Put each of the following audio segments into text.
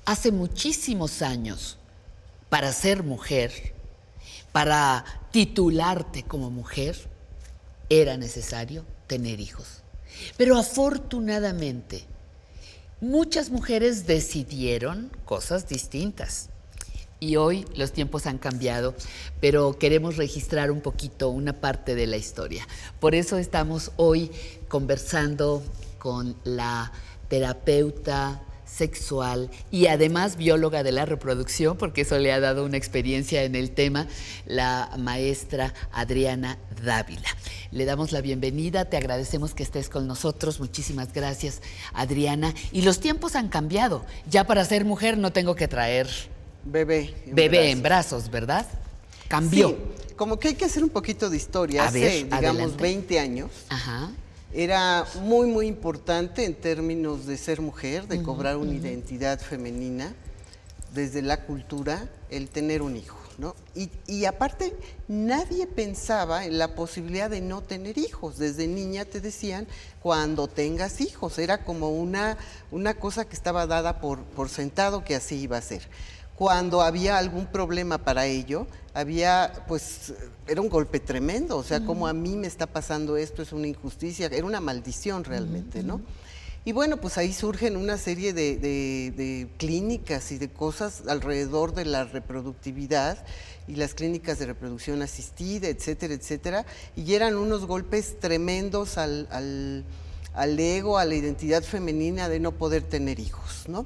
Hace muchísimos años, para ser mujer, para titularte como mujer, era necesario tener hijos. Pero afortunadamente, muchas mujeres decidieron cosas distintas. Y hoy los tiempos han cambiado, pero queremos registrar un poquito una parte de la historia. Por eso estamos hoy conversando con la terapeuta sexual y además bióloga de la reproducción, porque eso le ha dado una experiencia en el tema, la maestra Adriana Dávila. Le damos la bienvenida, te agradecemos que estés con nosotros, muchísimas gracias, Adriana. Y los tiempos han cambiado, ya para ser mujer no tengo que traer bebé en brazos, ¿verdad? Cambió. Sí, como que hay que hacer un poquito de historia. Hace, digamos, adelante. 20 años. Ajá. Era muy, muy importante en términos de ser mujer, de cobrar una identidad femenina, desde la cultura, el tener un hijo, ¿no? Y aparte, nadie pensaba en la posibilidad de no tener hijos. Desde niña te decían, cuando tengas hijos, era como una cosa que estaba dada por sentado que así iba a ser. Cuando había algún problema para ello, pues, era un golpe tremendo, o sea, como a mí me está pasando esto, es una injusticia, era una maldición realmente, ¿no? Y bueno, pues ahí surgen una serie de clínicas y de cosas alrededor de la reproductividad y las clínicas de reproducción asistida, etcétera, etcétera, y eran unos golpes tremendos al ego, a la identidad femenina de no poder tener hijos, ¿no?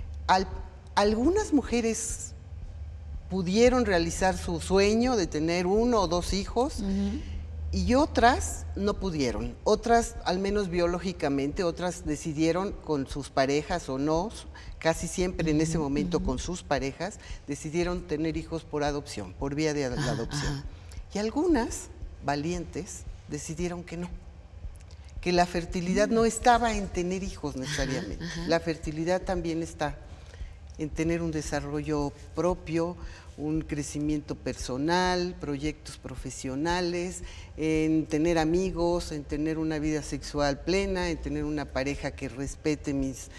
Algunas mujeres pudieron realizar su sueño de tener 1 o 2 hijos y otras no pudieron. Otras, al menos biológicamente, otras decidieron con sus parejas o no, casi siempre en ese momento con sus parejas, decidieron tener hijos por adopción, por vía de la adopción. Y algunas, valientes, decidieron que no, que la fertilidad no estaba en tener hijos necesariamente. La fertilidad también está en tener un desarrollo propio, un crecimiento personal, proyectos profesionales, en tener amigos, en tener una vida sexual plena, en tener una pareja que respete mis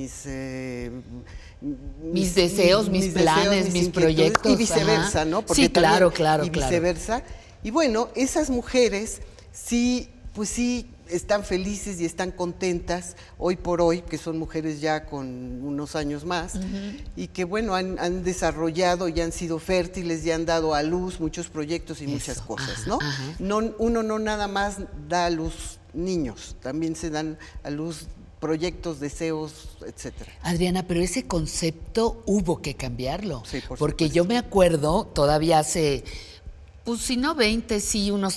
deseos, mis planes, mis proyectos. Y viceversa, ¿no? Porque sí, claro, claro. Y viceversa. Y bueno, esas mujeres sí, pues sí, están felices y están contentas hoy por hoy, que son mujeres ya con unos años más, y que bueno, han desarrollado y han sido fértiles y han dado a luz muchos proyectos y muchas cosas, ¿no? Uno no nada más da a luz niños, también se dan a luz proyectos, deseos, etcétera. Adriana, pero ese concepto hubo que cambiarlo, sí, porque yo me acuerdo todavía hace, pues si no 20, sí unos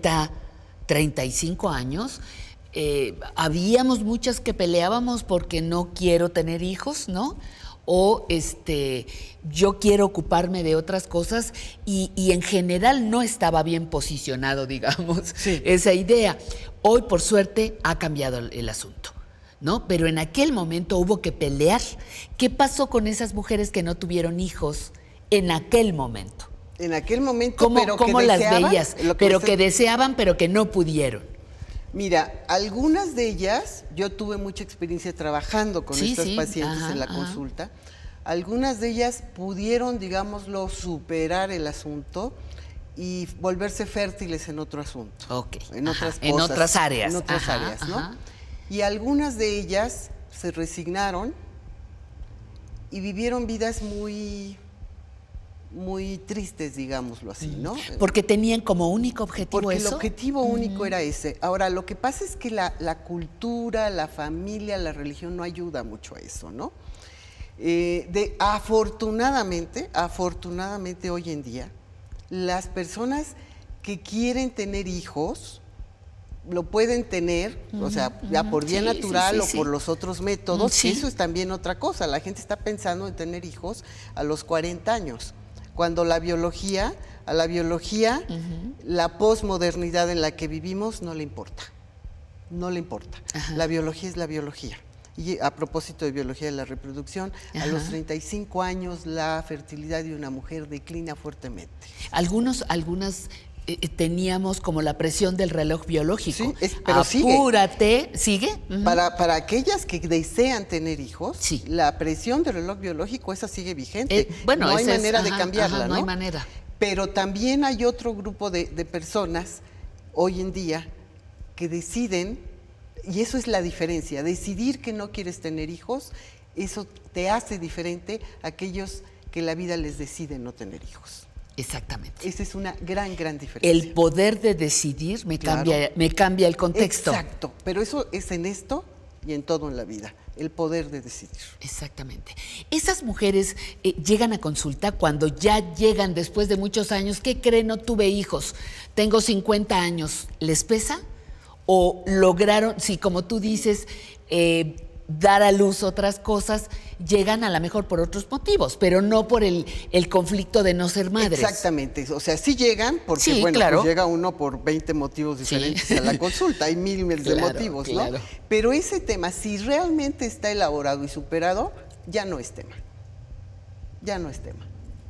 35 años, habíamos muchas que peleábamos porque no quiero tener hijos, ¿no? O yo quiero ocuparme de otras cosas y en general no estaba bien posicionado, digamos, esa idea. Hoy, por suerte, ha cambiado el asunto, ¿no? Pero en aquel momento hubo que pelear. ¿Qué pasó con esas mujeres que no tuvieron hijos en aquel momento? En aquel momento, ¿Cómo las veías? Que deseaban, pero que no pudieron. Mira, algunas de ellas, yo tuve mucha experiencia trabajando con estas pacientes en la consulta, algunas de ellas pudieron, digámoslo, superar el asunto y volverse fértiles en otro asunto. En otras cosas. En otras áreas. En otras áreas, ¿no? Y algunas de ellas se resignaron y vivieron vidas muy tristes, digámoslo así, ¿no? Porque tenían como único objetivo Porque eso. el objetivo único era ese. Ahora, lo que pasa es que la cultura, la familia, la religión no ayuda mucho a eso, ¿no? Afortunadamente hoy en día, las personas que quieren tener hijos lo pueden tener, o sea, ya por vía natural o por los otros métodos. Eso es también otra cosa. La gente está pensando en tener hijos a los 40 años. Cuando a la biología, la posmodernidad en la que vivimos no le importa. No le importa. La biología es la biología. Y a propósito de biología de la reproducción, a los 35 años la fertilidad de una mujer declina fuertemente. Algunas teníamos como la presión del reloj biológico. Sí, pero apúrate, ¿sigue? Para aquellas que desean tener hijos, sí, la presión del reloj biológico, esa sigue vigente. Bueno, no hay manera de cambiarla, ¿no? No hay manera. Pero también hay otro grupo de personas hoy en día que deciden, y eso es la diferencia, decidir que no quieres tener hijos, eso te hace diferente a aquellos que la vida les decide no tener hijos. Exactamente. Esa es una gran diferencia. El poder de decidir me cambia el contexto. Exacto, pero eso es en esto y en todo en la vida, el poder de decidir. Exactamente. Esas mujeres llegan a consulta cuando ya llegan después de muchos años. ¿Qué creen? No tuve hijos, tengo 50 años. ¿Les pesa? ¿O lograron, si como tú dices, dar a luz otras cosas, llegan a lo mejor por otros motivos, pero no por el conflicto de no ser madres? Exactamente, o sea, sí llegan, porque sí, bueno, claro, pues llega uno por 20 motivos diferentes sí, a la consulta, hay miles de motivos, ¿no? Claro. Pero ese tema, si realmente está elaborado y superado, ya no es tema. Ya no es tema.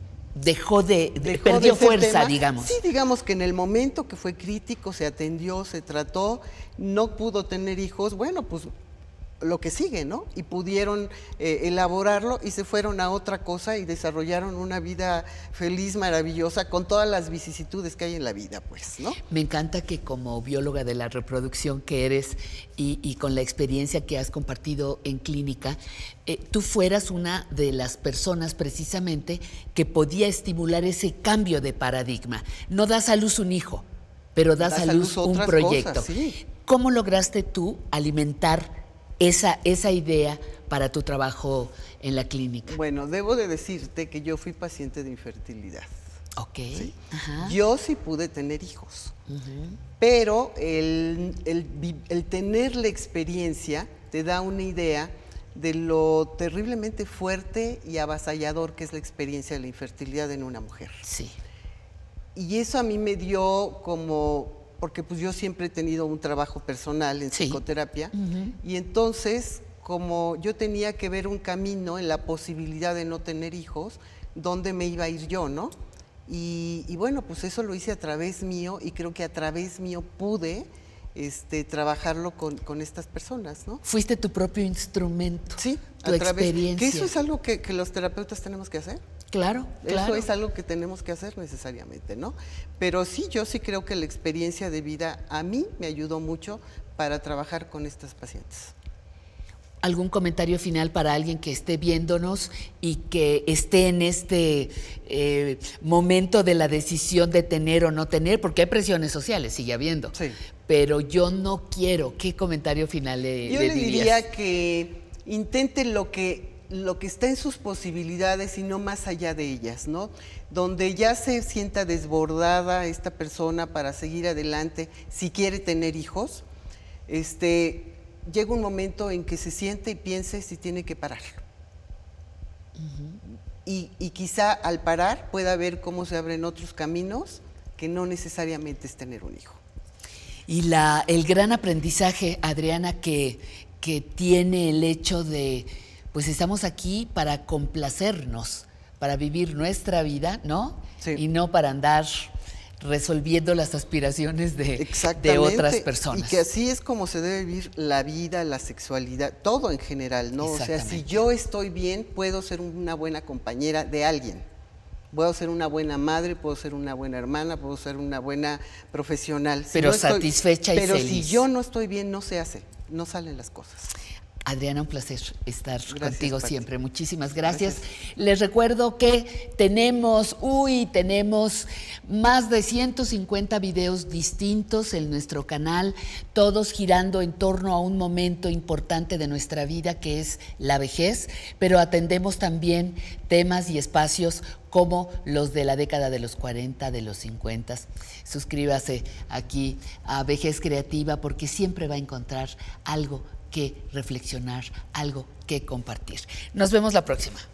Perdió fuerza, tema. Digamos. Sí, digamos que en el momento que fue crítico, se atendió, se trató, no pudo tener hijos, bueno, pues lo que sigue, ¿no? Y pudieron elaborarlo y se fueron a otra cosa y desarrollaron una vida feliz, maravillosa, con todas las vicisitudes que hay en la vida, pues, ¿no? Me encanta que como bióloga de la reproducción que eres y con la experiencia que has compartido en clínica, tú fueras una de las personas precisamente que podía estimular ese cambio de paradigma. No das a luz un hijo, pero das a luz un proyecto. Cosas, sí. ¿Cómo lograste tú alimentar esa idea para tu trabajo en la clínica? Bueno, debo de decirte que yo fui paciente de infertilidad. Ok. ¿Sí? Yo sí pude tener hijos, pero el tener la experiencia te da una idea de lo terriblemente fuerte y avasallador que es la experiencia de la infertilidad en una mujer. Sí. Y eso a mí me dio como... porque pues yo siempre he tenido un trabajo personal en psicoterapia, y entonces como yo tenía que ver un camino en la posibilidad de no tener hijos, ¿dónde me iba a ir yo, no? Y bueno, pues eso lo hice a través mío, y creo que a través mío pude trabajarlo con estas personas, ¿no? Fuiste tu propio instrumento, sí, tu experiencia. Que eso es algo que los terapeutas tenemos que hacer. Claro, Eso es algo que tenemos que hacer necesariamente, ¿no? Pero sí, yo sí creo que la experiencia de vida a mí me ayudó mucho para trabajar con estas pacientes. ¿Algún comentario final para alguien que esté viéndonos y que esté en este momento de la decisión de tener o no tener? Porque hay presiones sociales, sigue habiendo. Sí. Pero yo no quiero. ¿Qué comentario final le dirías? Yo le diría que intente lo que está en sus posibilidades y no más allá de ellas, ¿no? Donde ya se sienta desbordada esta persona para seguir adelante, si quiere tener hijos, llega un momento en que se siente y piense si tiene que parar. Y quizá al parar pueda ver cómo se abren otros caminos que no necesariamente es tener un hijo. Y el gran aprendizaje, Adriana, que tiene el hecho de... pues estamos aquí para complacernos, para vivir nuestra vida, ¿no? Sí. Y no para andar resolviendo las aspiraciones de otras personas. Y que así es como se debe vivir la vida, la sexualidad, todo en general, ¿no? O sea, si yo estoy bien, puedo ser una buena compañera de alguien. Puedo ser una buena madre, puedo ser una buena hermana, puedo ser una buena profesional. Pero satisfecha y feliz. Pero si yo no estoy bien, no se hace, no salen las cosas. Adriana, un placer estar contigo Pati. Siempre. Muchísimas gracias. Les recuerdo que tenemos más de 150 videos distintos en nuestro canal, todos girando en torno a un momento importante de nuestra vida que es la vejez, pero atendemos también temas y espacios como los de la década de los 40, de los 50. Suscríbase aquí a Vejez Creativa porque siempre va a encontrar algo que reflexionar, algo que compartir. Nos vemos la próxima.